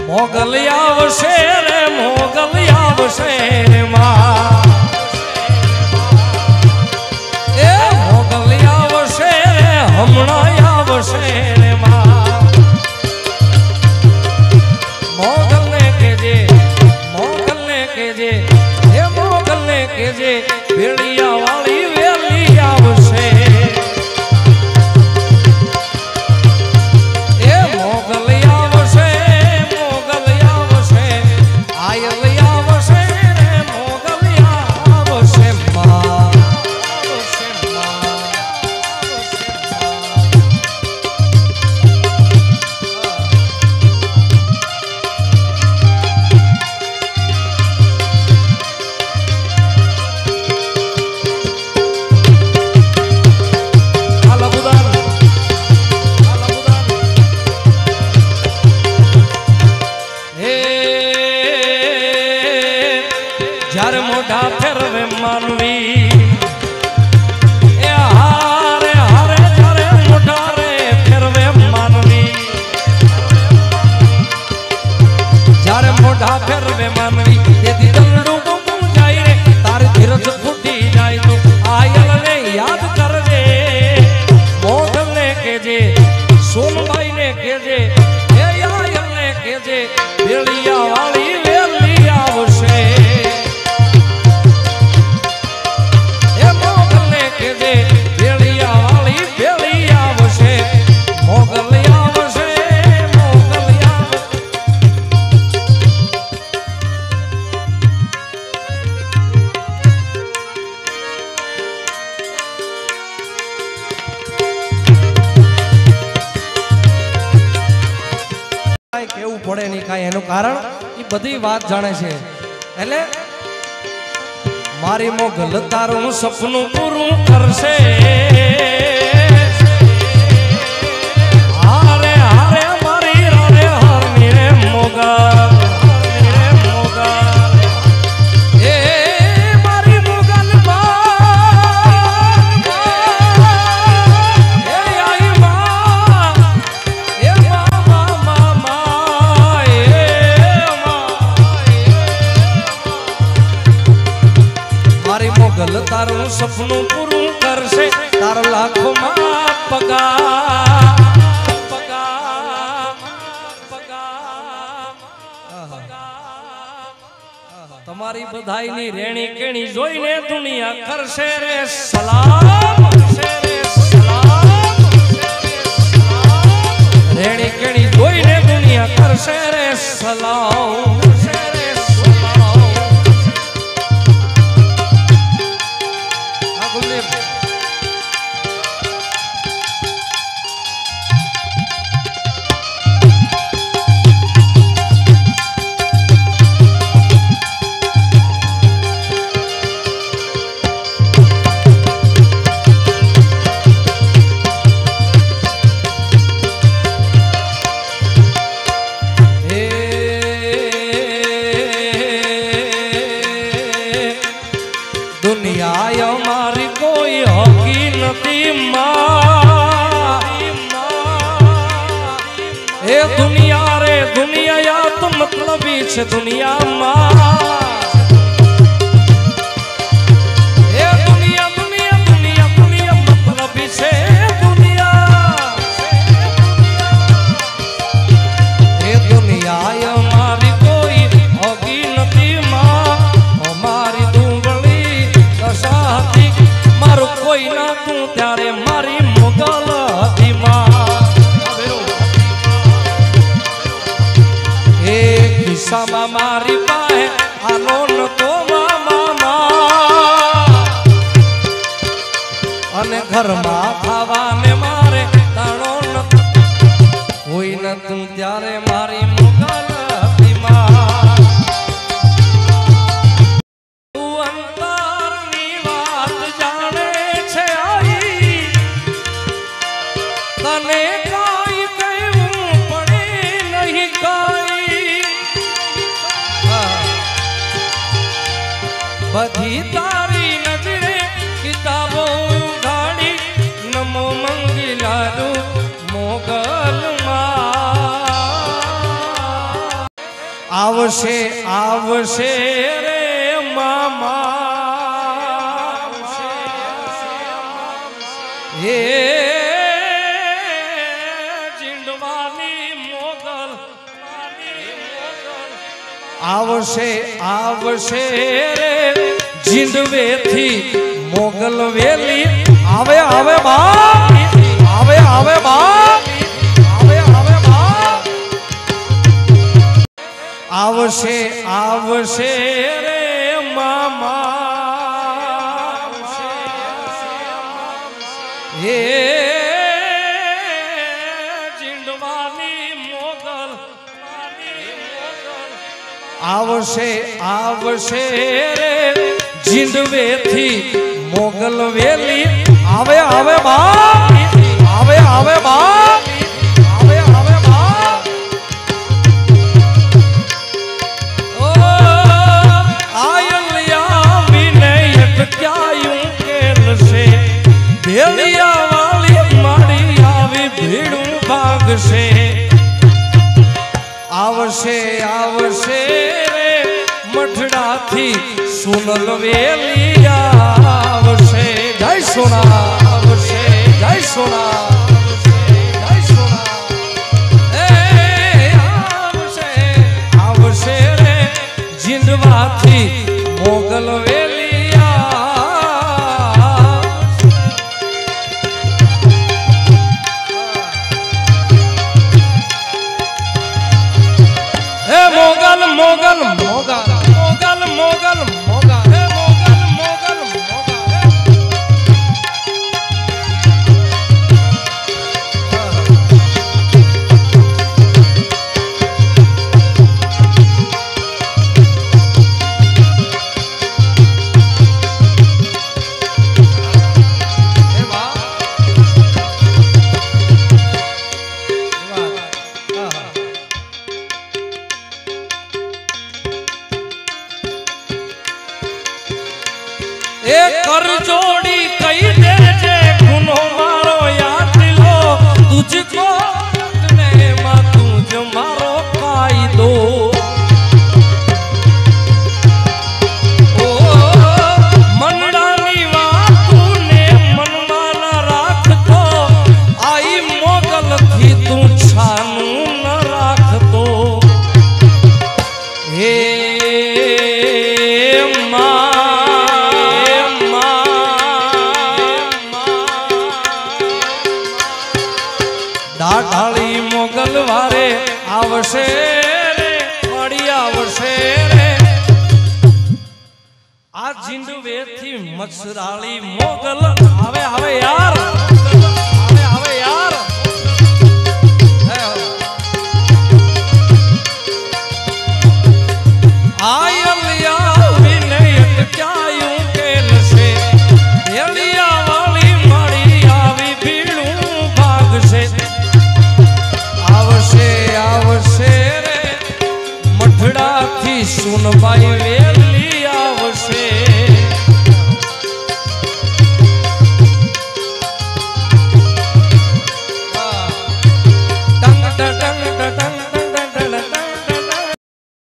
મોગલિયા આવશે રે મોગલિયા આવશે રે માં એ મોગલિયા આવશે રે હમણાં આવશે રે માં મોગલને કેજે એ મોગલને કેજે ભેળિયા વાળી વેલી આવશે એ મોગલિયા આવશે આયલિયા આવશે રે મોગલિયા આવશે માં જ્યારે મોઢા ફેરવે માનવી એ હારે હારે જ્યારે મોઢા રે ફેરવે માનવી જ્યારે મોઢા ફેરવે માનવી તેથી દલડું ડૂબું જાય રે તારી ધીરજ ફૂટી જાય તો આયલને યાદ કરજે મોગલને કેજે સોનબાઈને કેજે એ આયલને કેજે ભેળિયા વાળી વેલી આવશે કેવું પડે નહીં કાંઈ એનું કારણ એ બધી વાત જાણે છે એટલે મારી મોગલ તારું સપનું પૂરું કરશે હારે હારે મારી રારે હારની રે મોગલ એ મારી મોગલ મોગલ તારું સપનું પૂરું કરશે તારો લાખોમાં પગાર તમારી બધાઈની રેણી કેણી જોઈને દુનિયા કરશે રે સલામ રેણી કેણી જોઈને દુનિયા કરશે રે સલામ दुनिया हमारी कोई होगी नदी ए दुनिया रे दुनिया या तो मतलब छे दुनिया ए दुनिया दुनिया दुनिया दुनिया मतलब छे दुनिया ए दुनिया हमारी कोई होगी नदी हमारी मारू कोई ना तू त्यारे मारी मोगल हती एक किस्सा में मारी पाए आलो न तो मामा अने घर में खावा ने मारे ताणो न कोई न तू त्यारे मारी मोगल हती बधी तारी नजरे किताबों उघाड़ी नमो मंगलारू मोगल मां आवशे आवशे रे मामा हे जिंडवाली मोगल आवशे आवशे रे जिंडवे थी मोगल वेली आवे आवे बा आवे आवे बा आवे आवे बा आवशे आवशे रे मामा हे जिंडवाली मोगल आवशे आवशे रे जिंडवे थी मोगल वेली आवे आवे बा आवे आवे बा आवे आवे बा ओ आयलिया विनय अटक्यायूं केल से भेलिया वाली माड़ी आवी भीड़ू भाग से आवशे आवशे रे मठड़ा थी सुनल वेलिया आवशे जय सोना आवशे जय सोना जय सोना ए आवशे आवशे रे जिंदवा थी मोगल वेलिया ए मोगल मोगल मोगल मोगल मोगल मोगल हे मोगल मोगल एक कर जोड़ी कई दे जे गुनो मारो याद लो तुझको ने मा तुझ मारो पाई दो ओ मनडानी बात तूने मन माना राख तो आई मोगल थी तू छानू न राख तो हे मां ढाली मोगल वारे आवशे रे माड़ी आवशे रे आ जिंडवे थी मच्छराली मोगल आवे आवे यार